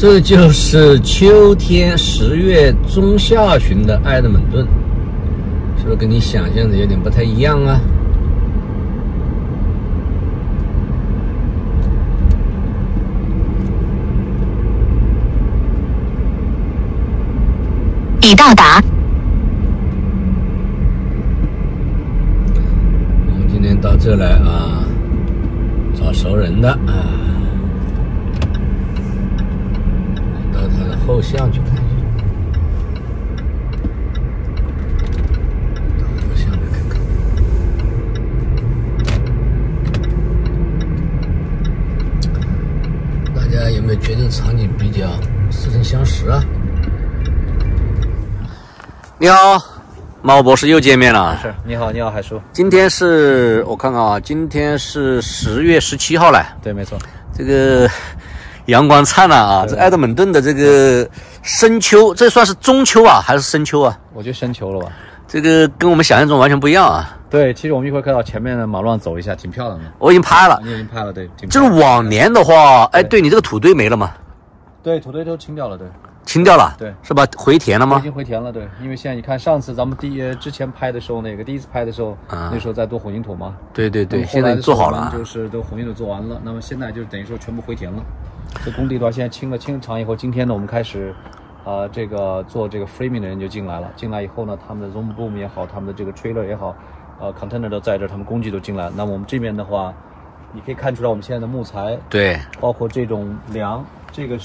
这就是秋天10月中下旬的埃德蒙顿，是不是跟你想象的有点不太一样啊？ 已到达。 我们今天到这来啊，找熟人的啊，到他的后巷去看一下。到后巷来看看。大家有没有觉得场景比较似曾相识啊？你好，毛博士又见面了。 是，你好，海叔。 今天是我看看啊，今天是10月17号了。 对，没错。 这个阳光灿烂啊，这埃德蒙顿的这个深秋，这算是中秋啊，还是深秋啊？ 我觉得深秋了吧。 这个跟我们想象中完全不一样啊。 对，其实我们一会儿看到前面的马路上走一下，挺漂亮的。 我已经拍了。 你已经拍了，对。 就是往年的话，哎，对你这个土堆没了吗？ 对，土堆都清掉了，对。 清掉了， 对， 是吧？回填了吗？ 已经回填了，对。因为现在你看，上次咱们之前拍的时候，第一次拍的时候，那时候在做混凝土嘛。 对，现在做好了， 就是都混凝土做完了。那么现在就等于说全部回填了。这工地的话，现在清场以后，今天呢，我们开始，这个做这个 framing 的人就进来了。进来以后呢，他们的 zoom boom 也好，他们的这个 trailer 也好，container 都在这儿，他们工具都进来了。那么我们这边的话，你可以看出来我们现在的木材， 对， 包括这种梁，这个就是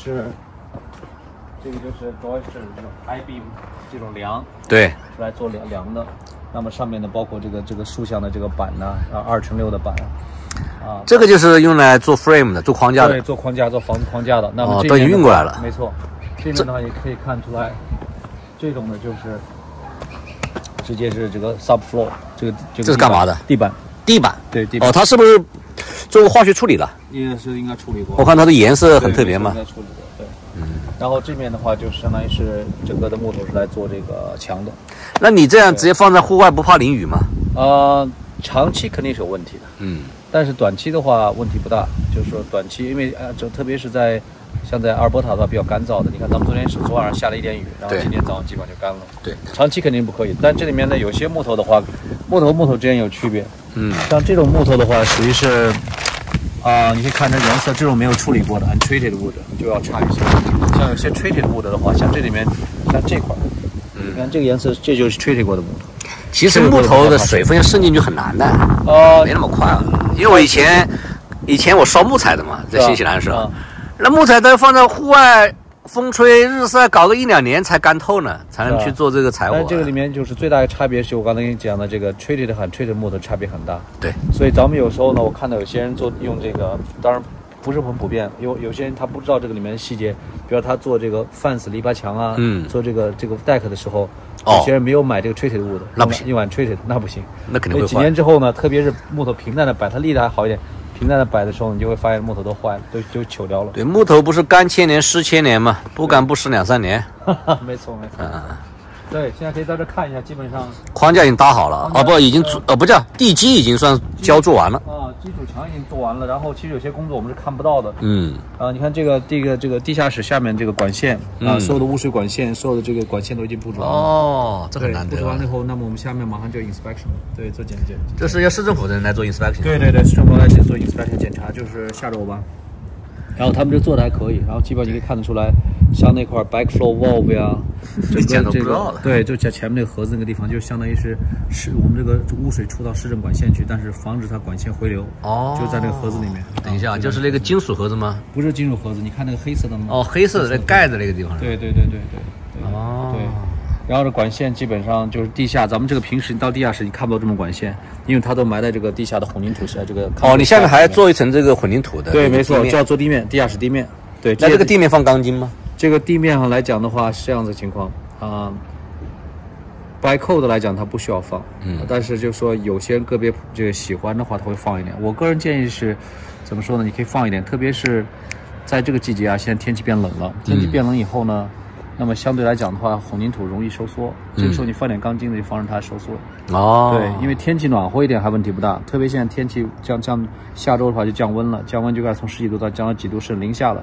joister 这种 I beam 这种梁， 对， 是来做梁的。那么上面呢，包括这个竖向的这个板呢，2x6的板啊， 这个就是用来做 frame 的，做框架的， 对，做框架、做房子框架的。那么都已经运过来了， 没错。这边的话也可以看出来，这种呢就是直接是这个 subfloor， 这是干嘛的？ 地板，对，地板。 哦，它是不是做过化学处理了？ 应该处理过。 我看它的颜色很特别嘛。 应该处理过，对。然后这面的话，就相当于是整个的木头是来做这个墙的。 那你这样直接放在户外不怕淋雨吗？ 长期肯定是有问题的。但是短期的话问题不大，就是说短期，因为特别是像在阿尔伯塔的话比较干燥的，你看咱们昨晚上下了一点雨，然后今天早上基本上就干了。 对， 长期肯定不可以。但这里面呢，有些木头的话，木头之间有区别。像这种木头的话，属于是。你可以看这颜色，这种没有处理过的 untreated wood 就要差一些。像有些 treated wood 的话，像这里面，像这块，你看这个颜色，这就是 treated 过的木头。 其实木头的水分要渗进去很难的，没那么快啊。因为我以前我烧木材的嘛，在新西兰的时候，那木材都放在户外，风吹日晒，搞个1、2年才干透呢，才能去做这个柴火。 但这个里面就是最大的差别是我刚才跟你讲的这个 treated 和 untreated 木头差别很大。对，所以咱们有时候呢，我看到有些人用这个，当然不是很普遍，有些人他不知道这个里面的细节，比如他做这个 fence 篱笆墙啊，做这个 deck 的时候，有些人没有买这个 treated wood， 那不行， 用 untreated 那不行， 那肯定会坏。 几年之后呢，特别是木头平坦的摆，它立的还好一点。平坦的摆的时候，你就会发现木头都坏了，都朽掉了。 对，木头不是干千年湿千年嘛，不干不湿2、3年。 没错。对，现在可以在这看一下，基本上框架已经搭好了，已经不叫地基已经算浇做完了。 基础墙已经做完了，然后其实有些工作我们是看不到的。你看这个地下室下面这个管线所有的污水管线，所有的这个管线都已经布置完了。 这很难得。 布置完了以后，那么我们下面马上就 inspection， 对，做检查。 这是要市政府的人来做 inspection。 对，市政府来做 inspection 检查，就是下周吧。然后他们这做的还可以，然后基本上你可以看得出来，像那块 backflow valve 呀，这个对，就前面那个盒子那个地方，就相当于是我们这个污水出到市政管线去，但是防止它管线回流。就在这个盒子里面。 等一下，就是那个金属盒子吗？ 不是金属盒子，你看那个黑色的吗？ 黑色的那盖子那个地方。 对。对。然后这管线基本上就是地下，咱们这个平时你到地下室你看不到这么管线，因为它都埋在这个地下的混凝土这个。 你下面还要做一层这个混凝土的。 对，没错，就要做地面，地下室地面。对， 那这个地面放钢筋吗？ 这个地面上来讲的话是这样子情况by code 来讲它不需要放，但是就说有些人个别这个喜欢的话他会放一点。我个人建议是，怎么说呢？你可以放一点，特别是在这个季节现在天气变冷了，天气变冷以后呢。那么相对来讲的话，混凝土容易收缩，这个时候你放点钢筋的，就防止它收缩。对，因为天气暖和一点还问题不大，特别现在天气降下周的话就降温了，降温就该从10几度到降到几度是零下了。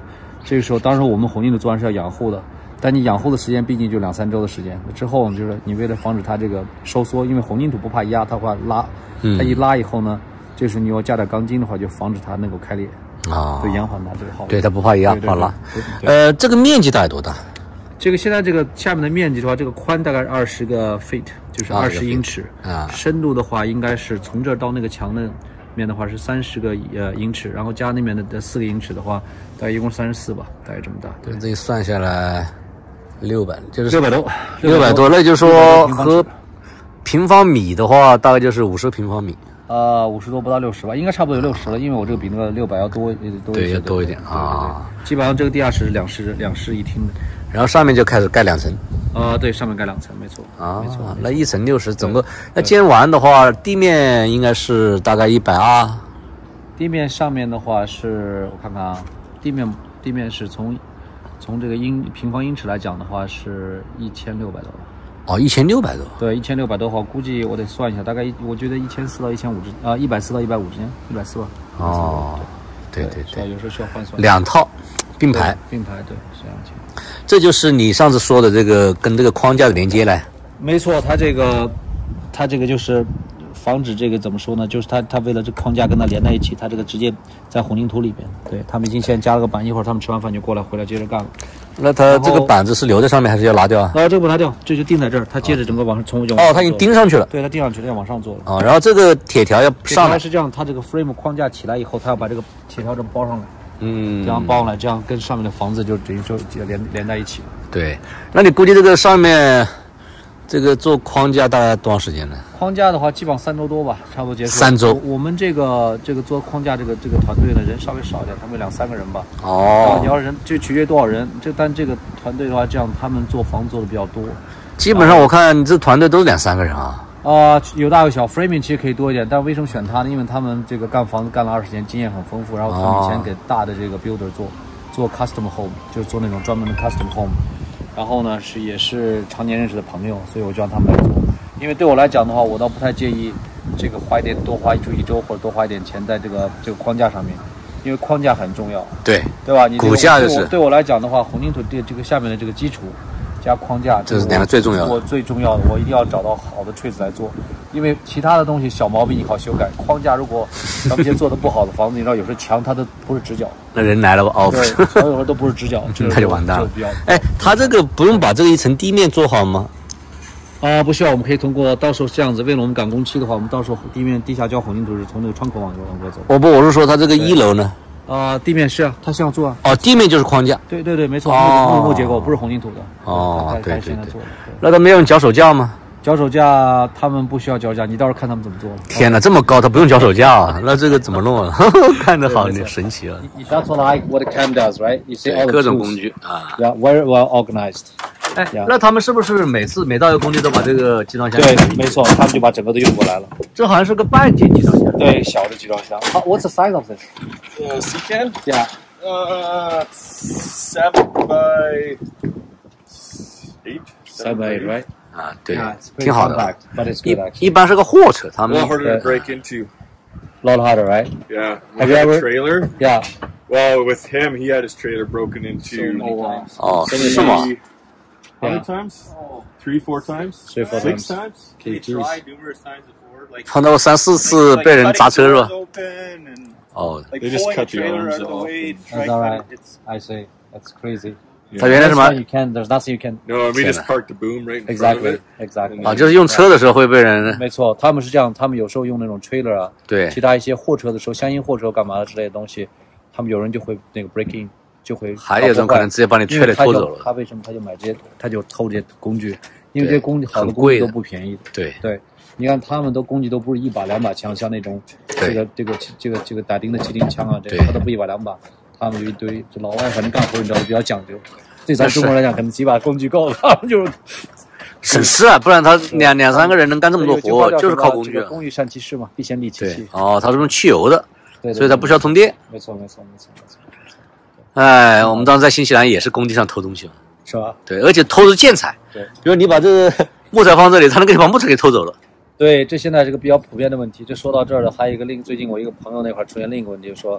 这个时候，当时我们混凝土做完是要养护的，但你养护的时间毕竟就2-3周的时间。之后就是你为了防止它这个收缩，因为混凝土不怕压，它会拉，它一拉以后呢，这时候你要加点钢筋的话，就防止它能够开裂啊，就延缓它这个好。 对，它不怕压，怕拉。这个面积大概多大？ 这个现在这个下面的面积的话，这个宽大概是20个 feet， 就是20英尺啊。 深度的话，应该是从这儿到那个墙的面的话是30个英尺，然后加那边的4个英尺的话，大概一共34吧，大概这么大。对， 这一算下来600，就是 600多 ，600多，那就是说和平方米的话，大概就是50平方米。 50多不到60吧，应该差不多有60了，因为我这个比那个600要多对，要多一点啊。 基本上这个地下室两室一厅的， 然后上面就开始盖2层。 对，上面盖2层，没错啊，没错。 那1层60，整个那建完的话，地面应该是大概120。 地面上面的话是我看看啊，地面是从这个平方英尺来讲的话是1600多吧。 哦，1600多。 对，1600多的话，估计我得算一下，大概我觉得1400到1500140到150间，140吧。 哦，对， 有时候需要换算。 2套并排， 对，这样情况。 这就是你上次说的这个跟这个框架的连接嘞。 没错，它这个就是防止这个怎么说呢？就是它为了这框架跟它连在一起，它这个直接在混凝土里边。对，他们已经先加了个板，一会儿他们吃完饭就过来回来接着干了。 那它这个板子是留在上面还是要拿掉啊？ 这个不拿掉，这就钉在这儿，它接着整个往上冲就。 它已经钉上去了。 对，它钉上去了，要往上做了。 然后这个铁条要上来。 是这样，它这个 frame 框架起来以后，它要把这个铁条这么包上来。这样包上来，这样跟上面的房子就等于说连在一起了。对， 那你估计这个上面这个做框架大概多长时间呢？ 框架的话，基本上3周多吧，差不多结束。 3周。 我们这个做框架这个团队的人稍微少一点，他们2-3个人吧。你要人就取决于多少人，但这个团队的话，这样他们做房做的比较多。 基本上我看你这团队都是2-3个人啊。 有大有小 ，framing 其实可以多一点，但为什么选他呢？因为他们这个干房子干了20年，经验很丰富，然后他们以前给大的这个 builder 做 custom home， 就是做那种专门的 custom home， 然后呢也是常年认识的朋友，所以我就让他们来做。因为对我来讲的话，我倒不太介意这个多花1周或者多花一点钱在这个框架上面，因为框架很重要，对吧？你骨架就是对我来讲的话，混凝土这个下面的这个基础。加框架， 这是2个最重要的。 我最重要的，我一定要找到好的锤子来做，因为其他的东西小毛病你好修改。框架如果咱们些做的不好的房子，你知道有时候墙它都不是直角， 那人来了吧？ 对，墙有时候都不是直角， 那就完蛋了。他这个不用把这个一层地面做好吗？ 不需要，我们可以通过到时候这样子，为了我们赶工期的话，我们到时候地下浇混凝土是从那个窗口往过走。 我是说他这个1楼呢？ 地面是啊，他这样做啊。地面就是框架。 对，没错，木结构不是混凝土的。 对。 现在做的。 那他没有脚手架吗？ 脚手架他们不需要脚手架，你到时候看他们怎么做。 天哪，这么高，他不用脚手架啊？那这个怎么弄啊？看着好神奇啊。 That's what the cam does, right? You see all the 各种工具啊。 Yeah, very well organized. 那他们是不是每到一个工地都把这个集装箱？ 对，没错，他们就把整个都运过来了。 这好像是个半截集装箱。 对，小的集装箱。What's the size of this? C-can? Yeah. 7 by 8. 7 by 8, right? 对，挺好的。 But it's good, actually. 一般是个货车，他们 A lot harder to break into. A lot harder, right? Yeah. Have you ever? Trailer? Yeah. Well, with him, he had his trailer broken into. 是吗？ How many times? 3-4 times? 6 times? He tried numerous times before. 碰到过3-4次被人砸车是吧？ They just cut the arms off. That's all right. I see. That's crazy. 他原来什么 You can. There's nothing you can. No, we just parked the boom right in front of it. Exactly. 就是用车的时候会被人。 没错，他们是这样，他们有时候用那种 trailer 啊， 对， 其他一些货车的时候，厢型货车干嘛的之类的东西，他们有人就会那个 break in， 就会。 还有一种可能直接把你 trailer 偷走了。 他为什么他就买这些，他就偷这些工具，因为这些工具好的工具都不便宜的。对，你看他们都工具都不是1把2把枪，像那种这个打钉的气钉枪啊，这个他都不1把2把，他们有一堆，这老外反正干活你知道比较讲究。对咱中国人来讲，可能几把工具够了，他们就是省事啊，不然他2-3个人能干这么多活，就是靠工具。 工欲善其事嘛，必先利其器。 他是用汽油的，所以他不需要通电。 没错。 我们当时在新西兰也是工地上偷东西， 是吧？ 对，而且偷的是建材。对，比如你把这个木材放这里，他能给你把木材给偷走了。 对，这现在是个比较普遍的问题。这说到这儿了，还有一个最近我一个朋友那块出现另一个问题，就是说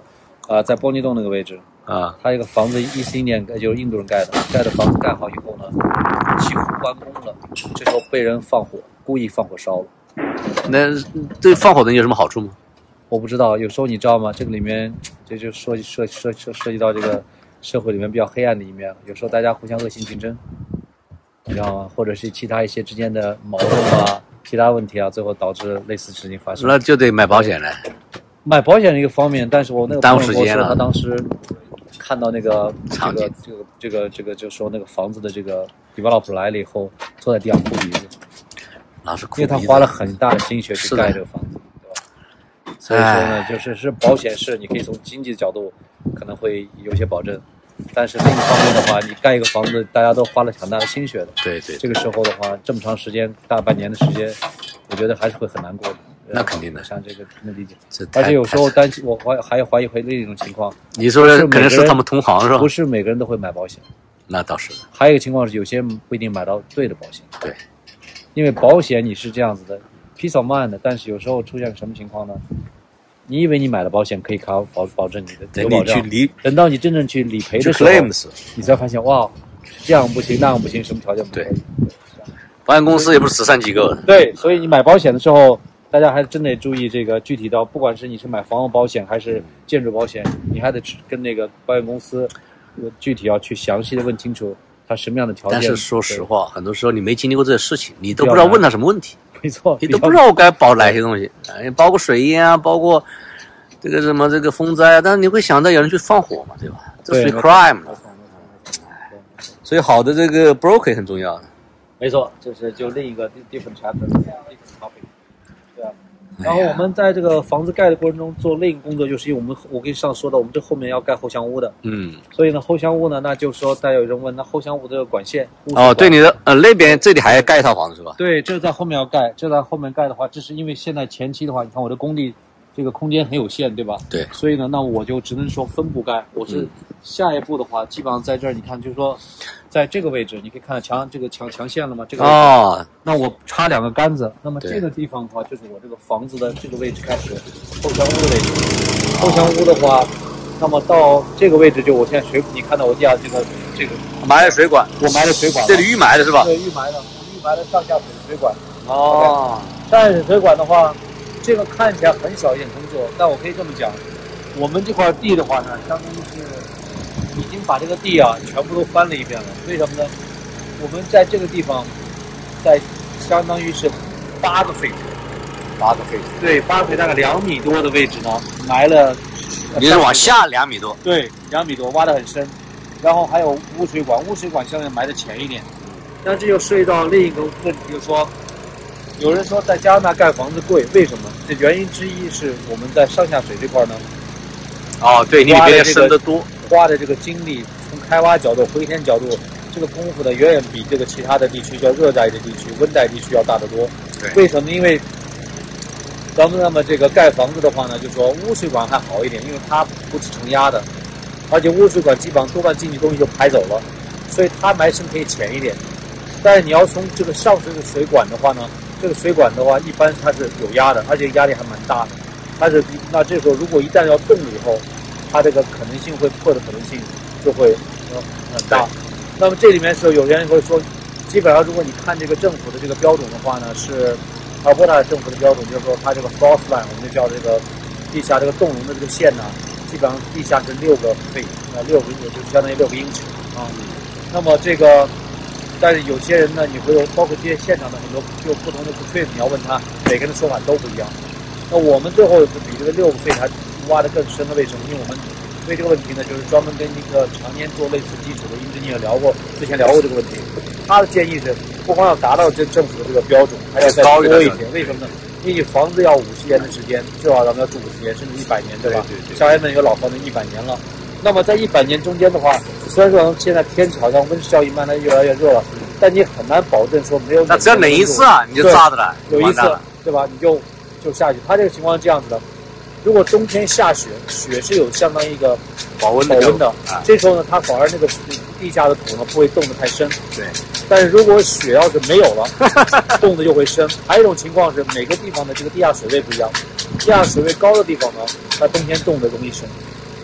在波尼洞那个位置啊， 它一个房子14年就是印度人盖的房子盖好以后呢，几乎完工了，这时候被人放火，故意放火烧了。 那对放火的人有什么好处吗？ 我不知道，有时候你知道吗？这个里面这就涉及到这个社会里面比较黑暗的一面。有时候大家互相恶性竞争，你知道吗？或者是其他一些之间的矛盾啊、其他问题啊，最后导致类似事情发生。 那就得买保险了。 买保险是一个方面，但是我那个耽误时间了。 他当时看到那个就说那个房子的这个 developer 来了以后，坐在地上哭鼻子，因为他花了很大的心血去盖这个房子。所以说呢，就是保险是你可以从经济的角度可能会有些保证，但是另一方面的话，你盖一个房子，大家都花了很大的心血的。 对， 这个时候的话，这么长时间，大半年的时间，我觉得还是会很难过的。 那肯定的， 像这个能理解。而且有时候担心，我还怀疑会另一种情况。 你说可能是他们同行是吧？ 不是每个人都会买保险。 那倒是。 还有一个情况是，有些人不一定买到对的保险。 对， 因为保险你是这样子的 ，peace of mind 的，但是有时候出现什么情况呢？你以为你买了保险可以保证你的有保障，等到你真正去理赔的时候，你才发现哇，这样不行，那样不行，什么条件不可以？ 保险公司也不是慈善机构。 对，所以你买保险的时候，大家还真得注意这个具体到，不管是你是买房屋保险还是建筑保险，你还得跟那个保险公司具体要去详细的问清楚他什么样的条件。 但是说实话，很多时候你没经历过这些事情，你都不知道问他什么问题。 没错， 你都不知道我该保哪些东西，包括水淹啊，包括这个什么这个风灾啊，但是你会想到有人去放火嘛，对吧？这属于 crime 了。所以好的这个 broker 也很重要的。 没错，这是就另一个 different chapter，different topic。对啊。然后我们在这个房子盖的过程中做另一个工作，就是因为我跟你上说的，我们这后面要盖后巷屋的。所以呢，后巷屋呢，那就是说，大家有人问，那后巷屋这个管线对，你的那边这里还要盖一套房子是吧？ 对，这在后面要盖，这在后面盖的话，这是因为现在前期的话，你看我的工地这个空间很有限，对吧？ 对。 所以呢，那我就只能说分布盖。我是下一步的话，基本上在这儿，你看，就是说，在这个位置，你可以看到墙线了吗？这个位置那我插2个杆子，那么这个地方的话，就是我这个房子的这个位置开始，后巷屋的位置。后巷屋的话，那么到这个位置，就我现在你看到我地下这个埋了水管， 我埋了水管， 这里预埋的是吧？ 对，预埋的上下水管。上下水管的话，这个看起来很小一点工作，但我可以这么讲，我们这块地的话呢，相当于是已经把这个地啊全部都翻了一遍了。为什么呢？我们在这个地方，在相当于是8个废水，对，8个废大概2米多的位置呢，埋了。 你是往下2米多？ 对，2米多，挖得很深。然后还有污水管相对埋得浅一点。但这就涉及到另一个问题，就是说，有人说在加拿大盖房子贵，为什么？这原因之一是我们在上下水这块呢。 对，你比别人深得多， 花的这个精力，从开挖角度、回填角度，这个功夫呢，远远比这个其他的地区，叫热带的地区、温带地区要大得多。 对， 为什么？因为咱们那么这个盖房子的话呢，就说污水管还好一点，因为它不是承压的，而且污水管基本上多半进去东西就排走了，所以它埋深可以浅一点。但是你要从这个上水的水管的话呢，这个水管的话一般它是有压的，而且压力还蛮大的。那这时候如果一旦要动了以后，它这个可能性会破的可能性就会很大。那么这里面是有人会说，基本上如果你看这个政府的这个标准的话呢，是阿尔伯塔政府的标准，就是说它这个 frost line 我们就叫这个地下这个冻融的这个线呢，基本上地下是6个肺，6个也就相当于6个英尺啊。那么这个，但是有些人呢，你会有包括这些现场的很多就不同的 trade， 你要问他，每个人的说法都不一样。那我们最后是比这个6个肺还挖得更深的，为什么？因为我们对这个问题呢，就是专门跟一个常年做类似基础的engineer之前聊过这个问题。他的建议是，不光要达到这政府的这个标准，还要再多一点。为什么呢？因为你房子要50年的时间，最少咱们要住50年，甚至100年，对吧？ 对。 像咱们有老房子100年了，那么在100年中间的话，虽然说现在天气好像温室效应慢慢越来越热了，但你很难保证说没有。 那只要冷一次啊，你就炸的了。 有一次，对吧？你就下去。它这个情况是这样子的：如果冬天下雪，雪是有相当于一个保温的， 这时候呢，它反而那个地下的土呢不会冻得太深。 对。 但是如果雪要是没有了，冻的就会深。还有一种情况是，每个地方的这个地下水位不一样，地下水位高的地方呢，它冬天冻得容易深。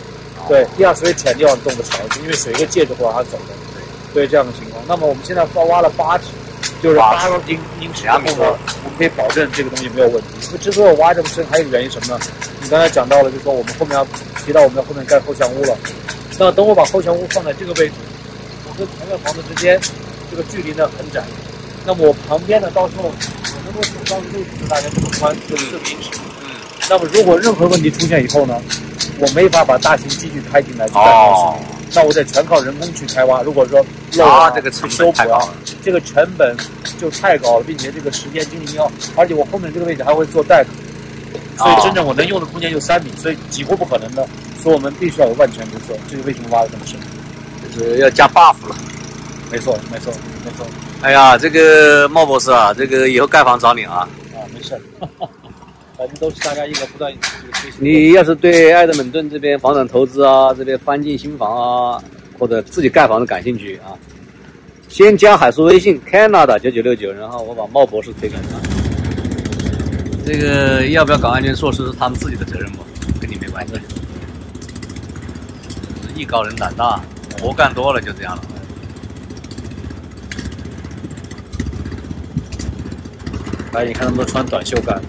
对，地下水浅地方动得少，因为水跟介质会往下走的。对，这样的情况。那么我们现在挖了8指，就是8英尺，然后呢，我们可以保证这个东西没有问题。因为之所以我挖这么深，还有一个原因什么呢？你刚才讲到了，就是说我们后面要提到我们要后面盖后墙屋了。那等我把后墙屋放在这个位置，我跟同个房子之间这个距离呢很窄。那么我旁边呢，到时候我能够走到6指，大概这么宽，就是4英尺。那么如果任何问题出现以后呢，我没法把大型机具开进来去干这个事。那我得全靠人工去开挖。如果说漏这个成本太高了， 这个成本就太高了，并且这个时间精力要，而且我后面这个位置还会做deck，所以真正我能用的空间就3米，所以几乎不可能的。所以我们必须要有万全之策。这个为什么挖的这么深？ 就是要加 buff 了。 没错。 哎呀，这个茂博士啊，这个以后盖房找你啊。 没事。反正都是大家一个不断这个学习。 你要是对埃德蒙顿这边房产投资啊，这边翻进新房啊，或者自己盖房子感兴趣啊，先加海叔微信 Canada9969，然后我把茂博士推给他。这个要不要搞安全措施是他们自己的责任嘛，跟你没关系。艺高人胆大，活干多了就这样了。 来，你看他们都穿短袖干。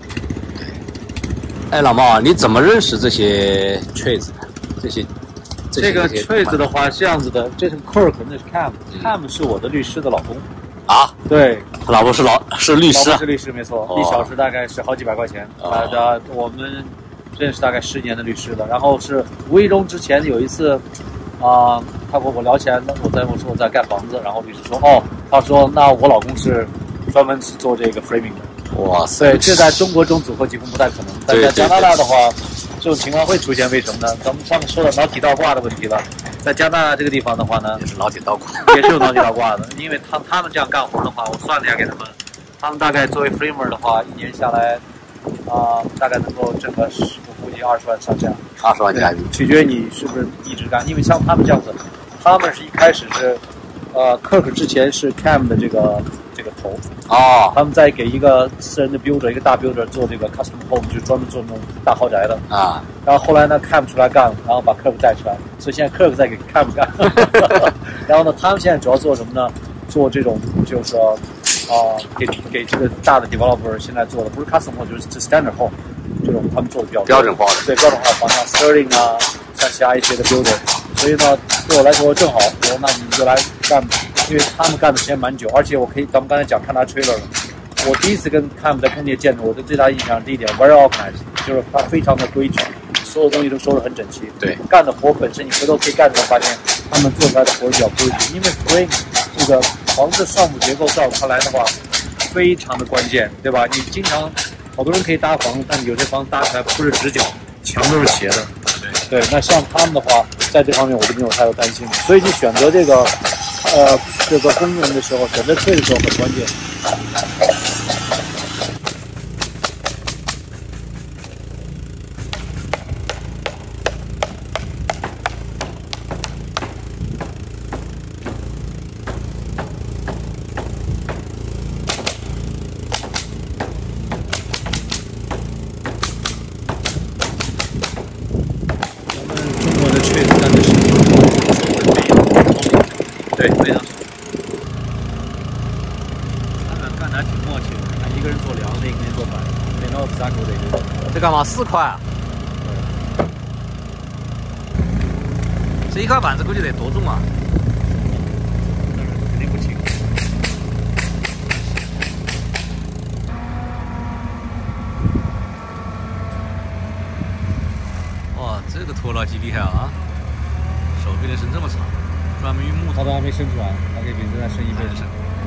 哎，老茂，你怎么认识这些 trades 的？ 这个 trades 的话是这样子的，这是 Kirk， 那是 Cam，Cam 是我的律师的老公。 啊？ 对， 他老婆是律师。 老婆是律师，没错，1小时大概是好几百块钱。我们认识大概10年的律师了。然后是无意中之前有一次，他跟我聊起来，我说我在盖房子，然后律师说，他说那我老公是专门是做这个 framing 的。 哇塞！ 对，这在中国这种组合几乎不太可能。但在加拿大的话，这种情况会出现，为什么呢？咱们上面说的脑体倒挂的问题了。在加拿大这个地方的话呢， 也是脑体倒挂， 也是有脑体倒挂的。因为他们这样干活的话，我算了一下给他们，他们大概作为 framer 的话，一年下来，大概能够挣个我估计20万上下。 20万加币， 取决于你是不是一直干。因为像他们这样子，他们是一开始是，Kirk 之前是 Cam 的这个头。他们在给一个私人的 builder， 一个大 builder 做这个 custom home， 就是专门做那种大豪宅的啊。然后后来呢 ，Cam 出来干了，然后把 Kirk 带出来，所以现在 Kirk 在给 Cam 干。然后呢，他们现在主要做什么呢？做这种就是说，给这个大的 developer 现在做的不是 custom home， 就是 standard home， 这种他们做的比较标准化的。 对，标准化的房，像 Sterling 啊，像其他一些的 builder。所以呢，对我来说正好，我说那你就来干吧。因为他们干的时间蛮久，而且咱们刚才讲看他 trailer 了。我第一次跟他们在工业建筑，我对最大印象第一点 very organized， 就是他非常的规矩，所有东西都收拾很整齐。 对， 干的活本身你回头可以干的时候发现，他们做出来的活比较规矩。因为 frame 这个房子上部结构造出来的话，非常的关键，对吧？你经常好多人可以搭房子，但有些房子搭出来不是直角，墙都是斜的。对，那像他们的话，在这方面我就没有太多担心，所以去选择这个工人的时候，选择退的时候很关键。对，非常熟。他们干的还挺默契的，一个人做梁，另一个人做板，每到3口得做。 这干嘛4块啊？这一块板子估计得多重啊？ 肯定不轻。 哇，这个拖拉机厉害啊！手臂能伸这么长。专门用木头， 它都还没伸出来，它可以比这再伸1倍的。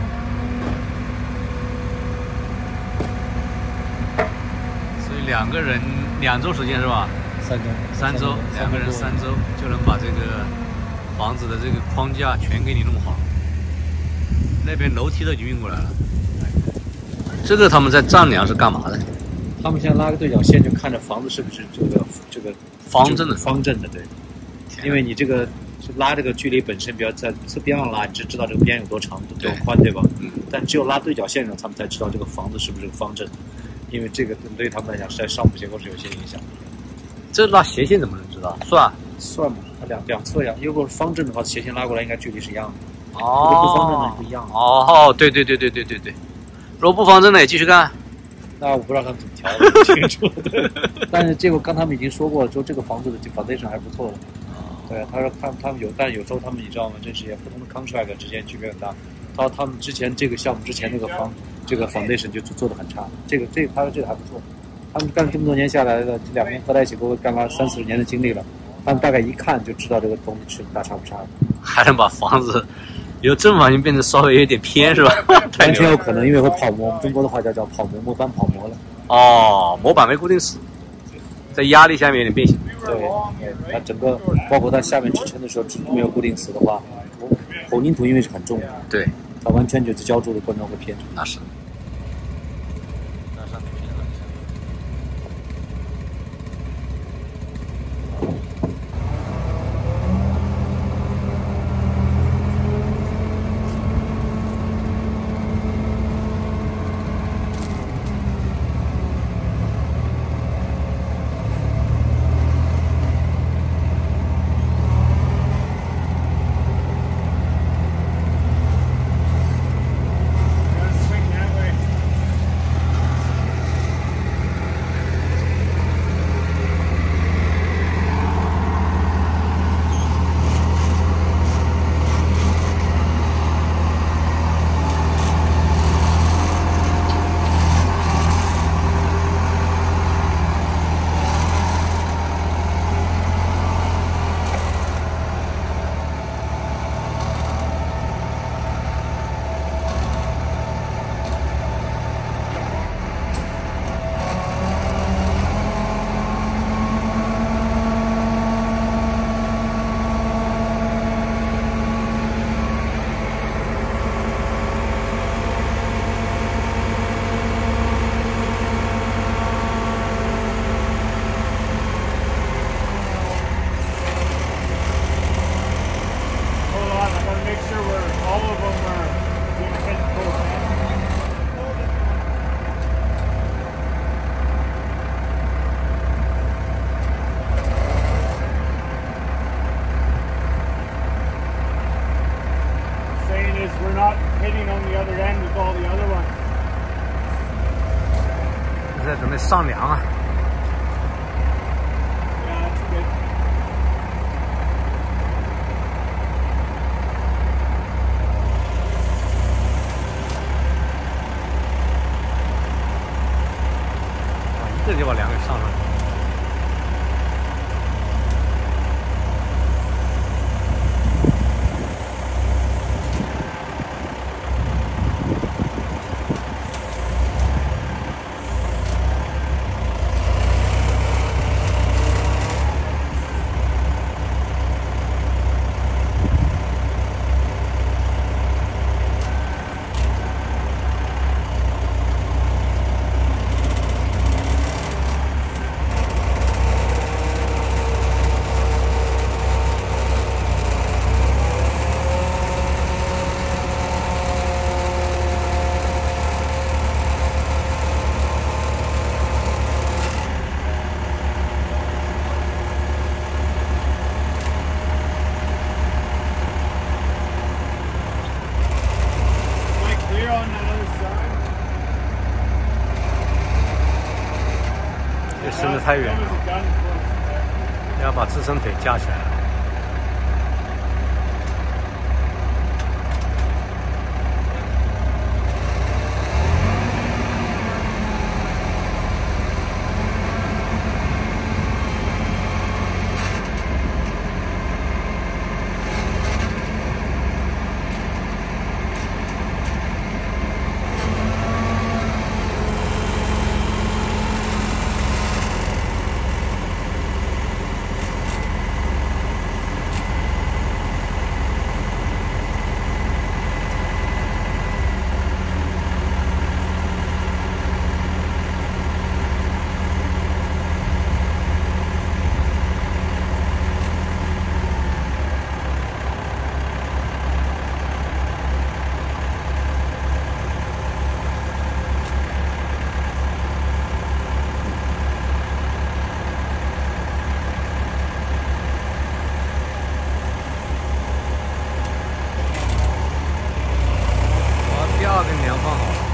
所以2个人2周时间是吧？3周，2个人3周就能把这个房子的这个框架全给你弄好。那边楼梯都已经运过来了。这个他们在丈量是干嘛的？ 他们现在拉个对角线，就看着房子是不是这个方正的，对。因为你这个。拉这个距离本身比较在侧边上拉，你只知道这个边有多长多宽，对吧？但只有拉对角线上，他们才知道这个房子是不是个方正，因为这个对他们来讲，在上部结构是有些影响。 这拉斜线怎么能知道？算算嘛，它两侧呀。如果是方正的话，斜线拉过来应该距离是一样的。 哦， 如果不方正的不一样。 哦，对。如果不方正的也继续干。 那我不知道他们怎么调的，不清楚。但是这个刚他们已经说过了，说这个房子的 foundation 还不错的。对，他说他们有，但有时候他们你知道吗？这些不同的 contract 之间区别很大。他们之前这个项目之前那个这个 foundation 就做得很差。他说这个还不错。他们干这么多年下来的，这2个人合在一起，都干了30-40年的经历了。他们大概一看就知道这个东西是大差不差的。 还能把房子由正方形变成稍微有点偏是吧？ 完全有可能，因为会泡模。我们中国的话叫泡模，模板泡模了。 哦，模板没固定死，在压力下面有点变形。 对，它整个包括它下面支撑的时候，底部没有固定死的话，混凝土因为是很重的， 对， 它完全就是浇筑的过程中会偏。 那是。在准备上梁啊。一个就把梁给上上去。伸得太远了，要把支撑腿架起来。 话给你量放好了。